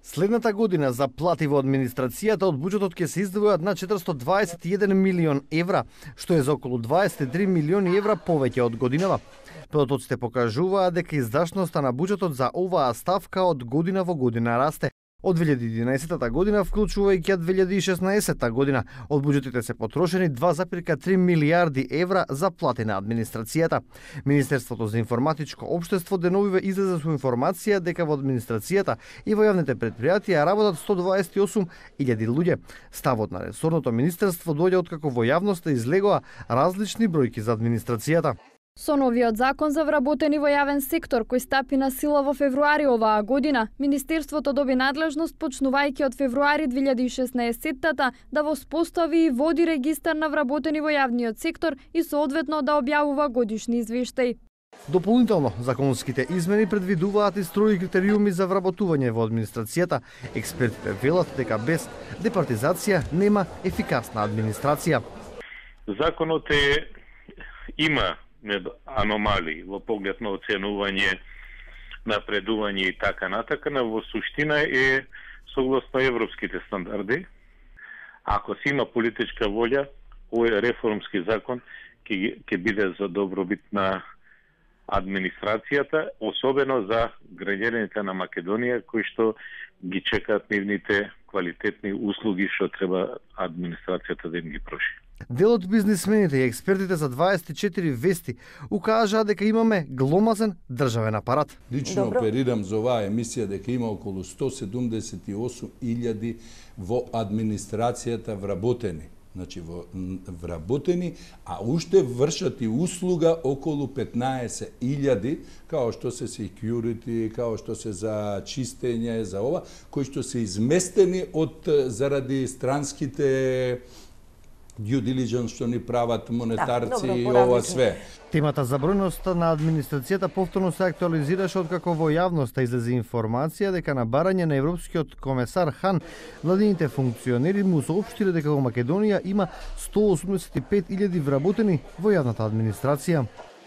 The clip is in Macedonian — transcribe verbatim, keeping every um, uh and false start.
Следната година за плати во администрацијата од буџетот ќе се издвојат на четиристо дваесет и еден милион евра, што е за околу дваесет и три милиони евра повеќе од годинава. Податоците покажуваат дека издашноста на буџетот за оваа ставка од година во година расте. Од две илјади и единаесетта година, вклучувајќи две илјади и шеснаесетта година, од буџетите се потрошени два зарез три милијарди евра за плати на администрацијата. Министерството за информатичко општество деновиве излезе со информација дека во администрацијата и во јавните предпријатија работат сто дваесет и осум илјади луѓе. Ставот на ресорното министерство доаѓа откако во јавноста излегоа различни бројки за администрацијата. Со новиот закон за вработени во јавен сектор, кој стапи на сила во февруари оваа година, Министерството доби надлежност, почнувајќи од февруари две илјади и шеснаесетта, да воспостави и води регистар на вработени во јавниот сектор и соодветно да објавува годишни извештаи. Дополнително, законските измени предвидуваат и строги критериуми за вработување во администрацијата. Експертите велат дека без департизација нема ефикасна администрација. Законот е има аномалии во поглед на оценување, напредување и така натака, но во суштина е согласно европските стандарди. Ако се има политичка волја, овој реформски закон ќе ќе биде за добробит на администрацијата, особено за граѓаните на Македонија кои што ги чекаат нивните квалитетни услуги што треба администрацијата да им ги проши. Дел од бизнисмените и експертите за дваесет и четири вести укажаа дека имаме гломазен државен апарат. Лично Добро. Оперирам за оваа емисија дека има околу сто седумдесет и осум илјади во администрацијата вработени. Значи во вработени, а уште вршат и услуга околу петнаесет илјади, као што се security, као што се за чистење, за ова, кои што се изместени од заради странските due diligence што ни прават монетарци да, и ова све. Темата за бројноста на администрацијата повторно се актуализираше откако во јавноста излезе информација дека на барање на европскиот комесар Хан, владините функционери му соопштиле дека во Македонија има сто осумдесет и пет илјади вработени во јавната администрација.